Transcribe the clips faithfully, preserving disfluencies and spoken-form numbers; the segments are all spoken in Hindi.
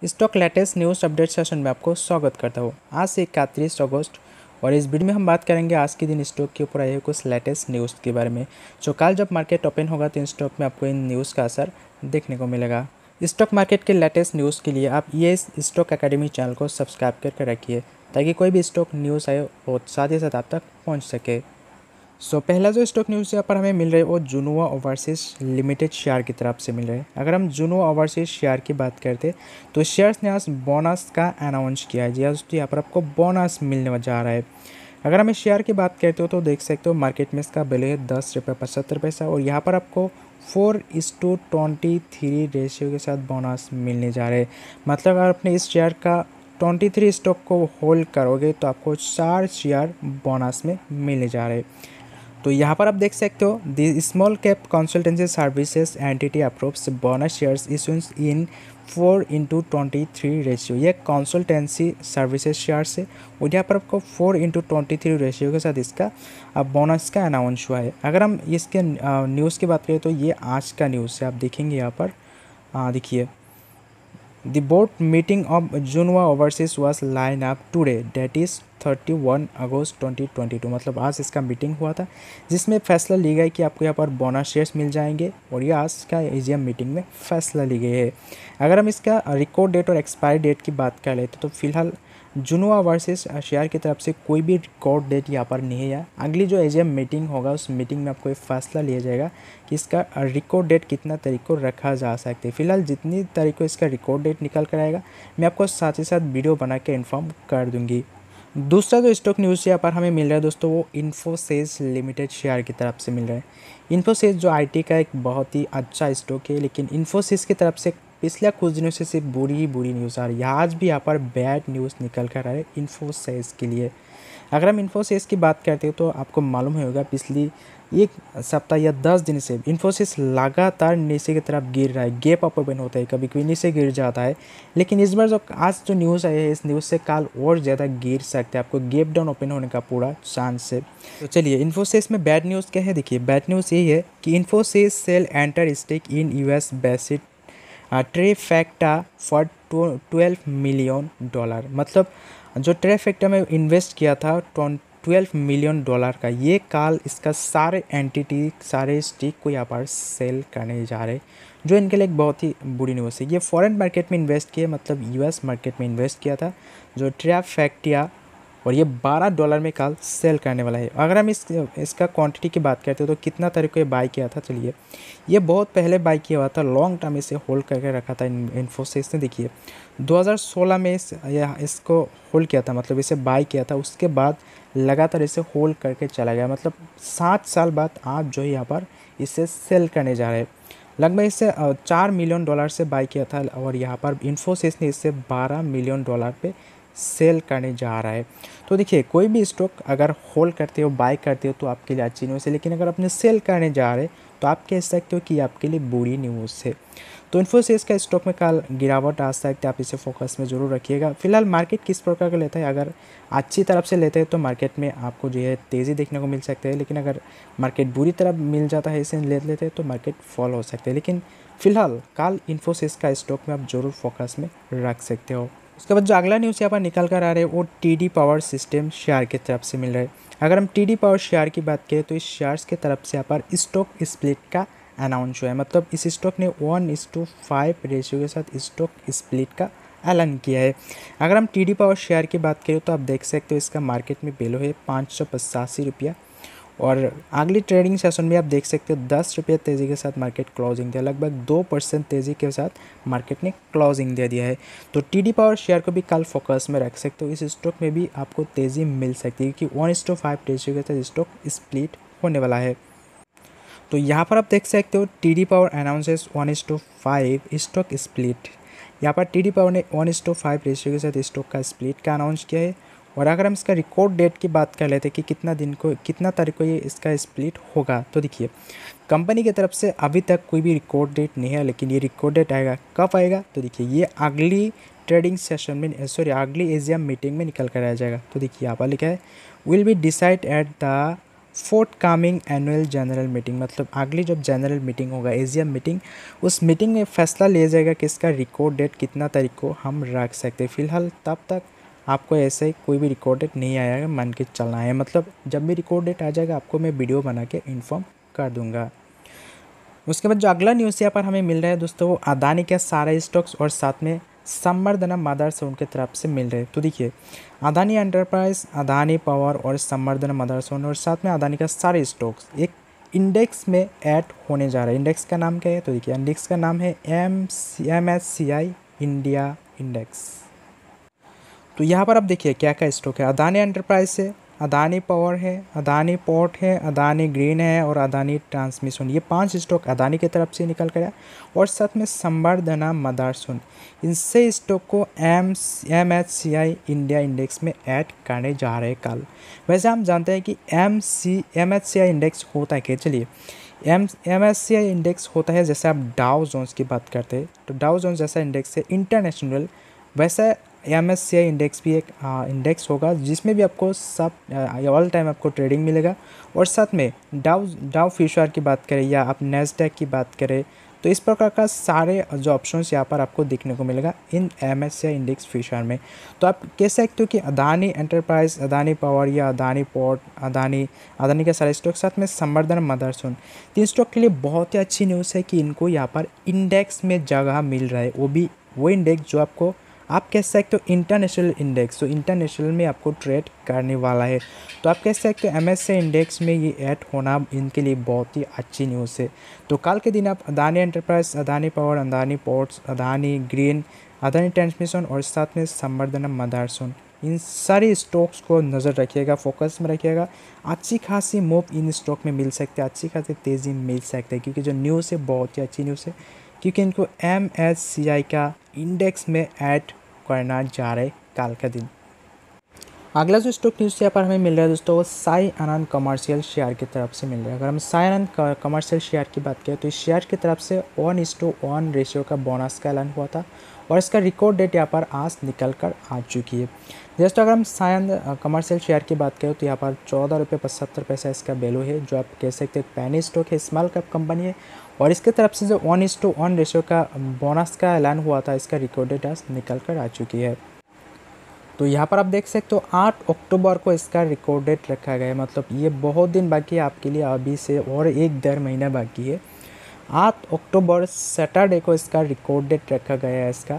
Stock latest news update session में आपको स्वागत करता हूँ। आज से इकतीस अगस्त और इस वीडियो में हम बात करेंगे आज के दिन स्टॉक के ऊपर आए कुछ लेटेस्ट न्यूज़ के बारे में। जो कल जब मार्केट ओपन होगा तो इन स्टॉक में आपको इन न्यूज़ का असर देखने को मिलेगा। स्टॉक मार्केट के लेटेस्ट न्यूज़ के लिए आप ये स्टॉक अकेडमी चैनल को सब्सक्राइब करके रखिए ताकि कोई भी स्टॉक न्यूज़ आए और साथ ही साथ आप तक पहुँच सके। सो so, पहला जो स्टॉक न्यूज़ यहाँ पर हमें मिल रहा है वो जुनोवा ओवरसीज लिमिटेड शेयर की तरफ से मिल रहा है। अगर हम जुनोवा ओवरसीज शेयर की बात करते तो शेयर्स ने आज बोनस का अनाउंस किया है। जी आज यहाँ पर आपको बोनस मिलने जा रहा है। अगर हम इस शेयर की बात करते हो तो देख सकते हो मार्केट में इसका वैल्यू है दस रुपये पचहत्तर पैसा और यहाँ पर आपको फोर इस टू ट्वेंटी थ्री रेशियो के साथ बोनस मिलने जा रहे हैं। मतलब अगर आपने इस शेयर का ट्वेंटी थ्री स्टॉक को होल्ड करोगे तो आपको चार शेयर बोनस में मिलने जा रहे हैं। तो यहाँ पर आप देख सकते हो the small cap consultancy services entity approves bonus shares issuance in four into twenty three ratio. ये कंसल्टेंसी सर्विसेज शेयर्स है और यहाँ पर आपको four into twenty three ratio के साथ इसका अब बोनस का अनाउंस हुआ है। अगर हम इसके न्यूज़ की बात करें तो ये आज का न्यूज़ है। आप देखेंगे यहाँ पर देखिए The board meeting of Junwa Overseas was lined up today, that is thirty one August twenty twenty two. मतलब आज इसका मीटिंग हुआ था जिसमें फैसला ली गया कि आपको यहाँ पर बोनस शेयर्स मिल जाएंगे और ये आज का एजीएम मीटिंग में फैसला ली गई है। अगर हम इसका रिकॉर्ड डेट और एक्सपायरी डेट की बात कर लेते तो फिलहाल जुनोवा वर्सेस शेयर की तरफ से कोई भी रिकॉर्ड डेट यहाँ पर नहीं है। अगली जो एजीएम मीटिंग होगा उस मीटिंग में आपको एक फैसला लिया जाएगा कि इसका रिकॉर्ड डेट कितना तारीख को रखा जा सकता है। फिलहाल जितनी तारीख को इसका रिकॉर्ड डेट निकल कर आएगा मैं आपको साथ ही साथ वीडियो बना के इन्फॉर्म कर दूंगी। दूसरा जो स्टॉक न्यूज़ यहाँ पर हमें मिल रहा है दोस्तों वो इन्फोसिस लिमिटेड शेयर की तरफ से मिल रहा है। इन्फोसिस जो आईटी का एक बहुत ही अच्छा स्टॉक है, लेकिन इन्फोसिस की तरफ से पिछले कुछ दिनों से सिर्फ बुरी ही बुरी न्यूज़ आ रही है। आज भी यहाँ पर बैड न्यूज़ निकल कर आ रहा है इन्फोसिस के लिए। अगर हम इन्फोसिस की बात करते हो तो आपको मालूम होगा पिछली एक सप्ताह या दस दिन से इन्फोसिस लगातार नीचे की तरफ गिर रहा है। गैप अप ओपन होता है, कभी कभी नीचे गिर जाता है, लेकिन इस बार जो आज जो न्यूज़ आई है इस न्यूज़ से कल और ज़्यादा गिर सकते हैं। आपको गैप डाउन ओपन होने का पूरा चांस है। तो चलिए इन्फोसिस में बैड न्यूज़ क्या है। देखिए बैड न्यूज़ यही है कि Infosys sell entire stake in US based Trifacta for twelve million dollar. मतलब जो ट्रिफेक्टा में इन्वेस्ट किया था ट्वेल्व मिलियन डॉलर का, ये काल इसका सारे एंटिटी सारे स्टिक को यहाँ पर सेल करने जा रहे, जो इनके लिए एक बहुत ही बुरी न्यूज़ है। ये फॉरेन मार्केट में इन्वेस्ट किया, मतलब यूएस मार्केट में इन्वेस्ट किया था जो ट्रिफेक्टा, और ये बारह डॉलर में कल सेल करने वाला है। अगर हम इस इसका क्वांटिटी की बात करते हो तो कितना तारीख को ये बाई किया था। चलिए ये बहुत पहले बाई किया हुआ था, लॉन्ग टर्म इसे होल्ड करके रखा था इन्फोसिस ने। देखिए दो हज़ार सोलह में इस या इसको होल्ड किया था, मतलब इसे बाई किया था, उसके बाद लगातार इसे होल्ड करके चला गया। मतलब सात साल बाद आज जो है यहाँ पर इसे सेल करने जा रहे हैं। लगभग इससे चार मिलियन डॉलर से बाई किया था और यहाँ पर इन्फोसिस ने इससे बारह मिलियन डॉलर पे सेल करने जा रहा है। तो देखिए कोई भी स्टॉक अगर होल्ड करते हो बाय करते हो तो आपके लिए अच्छी न्यूज़ है, लेकिन अगर अपने सेल करने जा रहे तो आप कह सकते हो कि आपके लिए बुरी न्यूज़ है। तो इन्फोसिस का स्टॉक में कल गिरावट आ सकती है, आप इसे फोकस में ज़रूर रखिएगा। फिलहाल मार्केट किस प्रकार का लेता है, अगर अच्छी तरफ से लेते हैं तो मार्केट में आपको जो है तेज़ी देखने को मिल सकती है, लेकिन अगर मार्केट बुरी तरफ मिल जाता है इसे ले लेते हैं तो मार्केट फॉल हो सकते हैं। लेकिन फिलहाल कल इन्फोसिस का स्टॉक में आप ज़रूर फोकस में रख सकते हो। उसके बाद जो अगला न्यूज़ यहाँ पर निकल कर आ रहा है वो टीडी पावर सिस्टम शेयर की तरफ से मिल रहा है। अगर हम टीडी पावर शेयर की बात करें तो इस शेयर्स की तरफ से यहाँ पर स्टॉक स्प्लिट का अनाउंस हुआ है। मतलब इस स्टॉक ने one is to five ratio के साथ स्टॉक स्प्लिट का ऐलान किया है। अगर हम टीडी पावर शेयर की बात करें तो आप देख सकते हो इसका मार्केट में वैल्यू है पाँच सौ पचासी रुपया और अगली ट्रेडिंग सेशन में आप देख सकते हो दस रुपये तेज़ी के साथ मार्केट क्लोजिंग दिया, लगभग दो परसेंट तेज़ी के साथ मार्केट ने क्लोजिंग दे दिया है। तो टीडी पावर शेयर को भी कल फोकस में रख सकते हो। इस स्टॉक में भी आपको तेज़ी मिल सकती है क्योंकि one is to five ratio के साथ स्टॉक स्प्लिट होने वाला है। तो यहाँ पर आप देख सकते हो TD power announces one is to five stock split. यहाँ पर टीडी पावर ने one is to five ratio के साथ स्टॉक का स्प्लिट का अनाउंस किया है। और अगर हम इसका रिकॉर्ड डेट की बात कर लेते हैं कि कितना दिन को कितना तारीख को ये इसका स्प्लिट होगा, तो देखिए कंपनी की तरफ से अभी तक कोई भी रिकॉर्ड डेट नहीं है, लेकिन ये रिकॉर्ड डेट आएगा कब आएगा तो देखिए ये अगली ट्रेडिंग सेशन में सॉरी अगली एजीएम मीटिंग में निकल कर आ जाएगा। तो देखिए यहाँ पर लिखा है will be decided at the forthcoming annual general meeting, मतलब अगली जब जनरल मीटिंग होगा, एजीएम मीटिंग, उस मीटिंग में फैसला लिया जाएगा कि इसका रिकॉर्ड डेट कितना तारीख को हम रख सकते हैं। फिलहाल तब तक आपको ऐसे कोई भी रिकॉर्ड डेट नहीं आएगा, मान के चलना है। मतलब जब भी रिकॉर्ड डेट आ जाएगा आपको मैं वीडियो बना के इन्फॉर्म कर दूंगा। उसके बाद जो अगला न्यूज़ यहाँ पर हमें मिल रहा है दोस्तों, वो अदानी के सारे स्टॉक्स और साथ में संवर्धना मदर्स उनके तरफ से मिल रहे हैं। तो देखिए, अदानी एंटरप्राइज, अदानी पावर और संवर्धना मदर्स और साथ में अदानी का सारे स्टॉक्स एक इंडेक्स में ऐड होने जा रहा है। इंडेक्स का नाम क्या है? तो देखिए, इंडेक्स का नाम है M M S C I India index. तो यहाँ पर आप देखिए क्या क्या स्टॉक है। अदानी एंटरप्राइज है, अदानी पावर है, अदानी पोर्ट है, अदानी ग्रीन है और अदानी ट्रांसमिशन। ये पांच स्टॉक अदानी की तरफ से निकल कर आया और साथ में संवर्धना मदरसन। इनसे स्टॉक को M M H C I India index में ऐड करने जा रहे हैं कल। वैसे हम जानते हैं कि M C M H C I index होता है क्या। चलिए, M M S C I index होता है, जैसे आप डाउ जोन्स की बात करते हैं तो डाउ जोन्स जैसा इंडेक्स है इंटरनेशनल, वैसा M S C I index भी एक इंडेक्स होगा जिसमें भी आपको सब ऑल टाइम आपको ट्रेडिंग मिलेगा। और साथ में डाउ डाउ फ्यूचर की बात करें या आप नेस्डैक की बात करें तो इस प्रकार का सारे जो ऑप्शंस यहाँ पर आपको देखने को मिलेगा in M S C I index future में। तो आप कह सकते हो कि अदानी एंटरप्राइज, अदानी पावर या अदानी पोर्ट, अदानी अदानी के सारे स्टॉक साथ में संवर्धन मदरसन, तीन स्टॉक के लिए बहुत ही अच्छी न्यूज़ है कि इनको यहाँ पर इंडेक्स में जगह मिल रहा है। वो भी वो इंडेक्स जो आपको आप कह सकते हो इंटरनेशनल इंडेक्स, तो इंटरनेशनल में आपको ट्रेड करने वाला है। तो आप कह सकते हो M S C I index में ये ऐड होना इनके लिए बहुत ही अच्छी न्यूज़ है। तो कल के दिन आप Adani enterprise, Adani power, Adani ports, Adani green, Adani transmission और साथ में संवर्धना मदरसन, इन सारे स्टॉक्स को नज़र रखिएगा, फोकस में रखिएगा। अच्छी खासी मूव इन स्टॉक में मिल सकते हैं, अच्छी खासी तेज़ी मिल सकते हैं क्योंकि जो न्यूज़ है बहुत ही अच्छी न्यूज़ है क्योंकि इनको एम एच सी आई का इंडेक्स में ऐड करना जा रहे कल का दिन। अगला जो स्टॉक न्यूज़ यहाँ पर हमें मिल रहा है दोस्तों, वो साई आनंद कमर्शियल शेयर की तरफ से मिल रहा है। अगर हम साई आनंद कमर्शियल शेयर की बात करें तो इस शेयर की तरफ से one is to one ratio का बोनस का ऐलान हुआ था और इसका रिकॉर्ड डेट यहाँ पर आज निकल कर आ चुकी है। जस्ट अगर हम साई आनंद कमर्शियल शेयर की बात करें तो यहाँ पर चौदह रुपये पचहत्तर पैसा इसका वैल्यू है, जो आप कह सकते हैं पैनी स्टॉक है, स्मॉल कैप कंपनी है। और इसके तरफ से जो one is to one ratio का बोनस का ऐलान हुआ था, इसका रिकॉर्ड डेट आज निकल कर आ चुकी है। तो यहाँ पर आप देख सकते हो आठ अक्टूबर को इसका रिकॉर्ड डेट रखा गया है। मतलब ये बहुत दिन बाकी है आपके लिए, अभी से और एक डेढ़ महीना बाकी है। आठ अक्टूबर सैटरडे को इसका रिकॉर्ड डेट रखा गया है इसका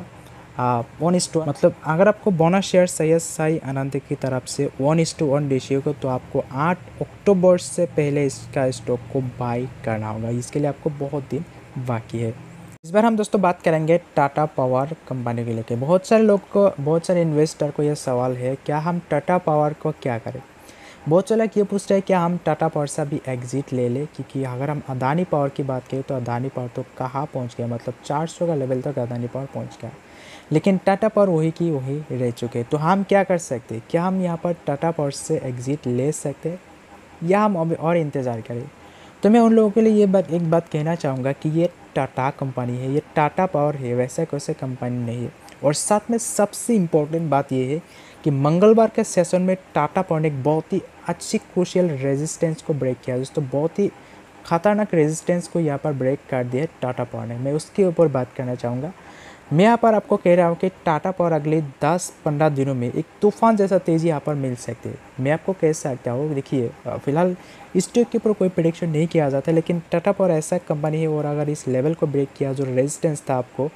वन इस टू। मतलब अगर आपको बोनस शेयर चाहिए साई आनंद की तरफ से one is to one ratio को, तो आपको आठ अक्टूबर से पहले इसका स्टॉक को बाई करना होगा। इसके लिए आपको बहुत दिन बाकी है। इस बार हम दोस्तों बात करेंगे टाटा पावर कंपनी के लेके। बहुत सारे लोग को, बहुत सारे इन्वेस्टर को यह सवाल है, क्या हम टाटा पावर को क्या करें। बहुत सारे लोग ये पूछ रहे हैं क्या हम टाटा पावर से भी एग्जिट ले लें, क्योंकि अगर हम अदानी पावर की बात करें तो अदानी पावर तो कहाँ पहुंच गया, मतलब चार सौ का लेवल तक अदानी पावर पहुंच गया, लेकिन टाटा पावर वही की वही रह चुके। तो हम क्या कर सकते हैं, क्या हम यहाँ पर टाटा पावर से एग्जिट ले सकते हैं या हम अभी और इंतज़ार करें। तो मैं उन लोगों के लिए ये बात एक बात कहना चाहूँगा कि ये टाटा कंपनी है, ये टाटा पावर है, वैसे कैसे कंपनी नहीं है। और साथ में सबसे इम्पोर्टेंट बात ये है कि मंगलवार के सेशन में टाटा पावर ने एक बहुत ही अच्छी क्रूशियल रेजिस्टेंस को ब्रेक किया दोस्तों, बहुत ही खतरनाक रेजिस्टेंस को यहाँ पर ब्रेक कर दिया टाटा पावर ने। मैं उसके ऊपर बात करना चाहूँगा। मैं यहाँ पर आपको कह रहा हूँ कि टाटा पावर अगले दस पंद्रह दिनों में एक तूफान जैसा तेज़ी यहाँ पर मिल सकती है। मैं आपको कह सकता हूँ, देखिए फिलहाल इस स्टॉक के ऊपर कोई प्रेडिक्शन नहीं किया जाता, लेकिन टाटा पावर ऐसा कंपनी है और अगर इस लेवल को ब्रेक किया, जो रेजिस्टेंस था आपको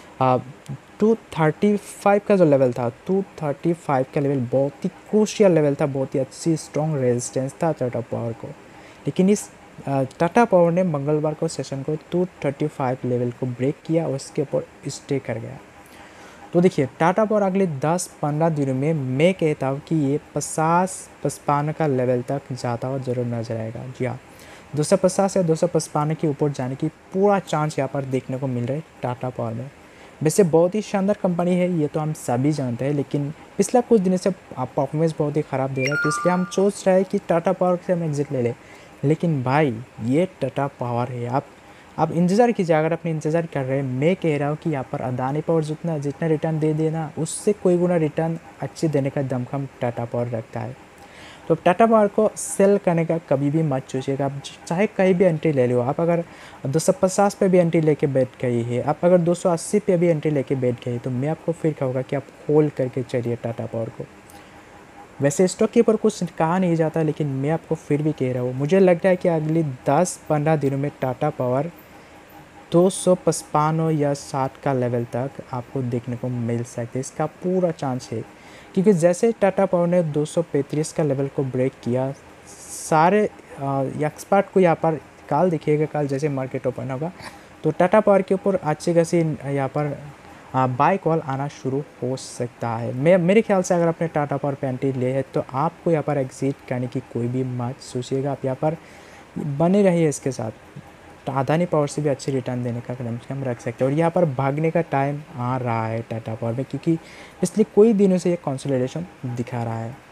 टू थर्टी फाइव का जो लेवल था, टू थर्टी फाइव का लेवल बहुत ही क्रूशियल लेवल था, बहुत ही अच्छी स्ट्रॉन्ग रेजिस्टेंस था टाटा पावर को। लेकिन इस टाटा पावर ने मंगलवार को सेशन को टू थर्टी फाइव लेवल को ब्रेक किया और उसके ऊपर स्टे कर गया। तो देखिए टाटा पावर अगले दस पंद्रह दिनों में मैं कहता हूँ कि ये पचास पचपन का लेवल तक जाता हुआ जरूर नजर आएगा। जी हाँ, दो सौ पचास या दो सौ पचपन के ऊपर जाने की पूरा चांस यहाँ पर देखने को मिल रहा है टाटा पावर में। वैसे बहुत ही शानदार कंपनी है, ये तो हम सभी जानते हैं, लेकिन पिछला कुछ दिनों से परफॉर्मेंस बहुत ही ख़राब दे रहा है, तो इसलिए हम सोच रहे हैं कि टाटा पावर से हम एग्जिट ले लें। लेकिन भाई ये टाटा पावर है, आप आप इंतज़ार कीजिए। अगर अपने इंतज़ार कर रहे हैं, मैं कह रहा हूँ कि यहाँ पर अदानी पावर जितना जितना रिटर्न दे देना, उससे कोई गुना रिटर्न अच्छी देने का दमखम टाटा पावर रखता है। तो टाटा पावर को सेल करने का कभी भी मत सोचिएगा। आप चाहे कहीं भी एंट्री ले लो, आप अगर दो सौ पचास पे भी एंट्री लेके बैठ गई है, आप अगर दो सौ अस्सी पे भी एंट्री लेके बैठ गई, तो मैं आपको फिर कहूँगा कि आप होल्ड करके चलिए टाटा पावर को। वैसे स्टॉक के ऊपर कुछ कहा नहीं जाता, लेकिन मैं आपको फिर भी कह रहा हूँ, मुझे लगता है कि अगली दस पंद्रह दिनों में टाटा पावर दो सौ पचपन या साठ का लेवल तक आपको देखने को मिल सकता है। इसका पूरा चांस है, क्योंकि जैसे टाटा पावर ने दो सौ पैंतीस का लेवल को ब्रेक किया, सारे एक्सपर्ट को यहाँ पर कल दिखेगा, कल जैसे मार्केट ओपन होगा तो टाटा पावर के ऊपर अच्छी खासी यहाँ पर बाय कॉल आना शुरू हो सकता है। मैं मेरे ख्याल से अगर आपने टाटा पावर पे एंट्री ले है तो आपको यहाँ पर एग्जिट करने की कोई भी मत सोचिएगा, आप यहाँ पर बने रहिए इसके साथ। तो अदानी पावर से भी अच्छी रिटर्न देने का कदम से हम रख सकते हैं, और यहाँ पर भागने का टाइम आ रहा है टाटा पावर में, क्योंकि पिछले कोई दिनों से ये कंसोलिडेशन दिखा रहा है।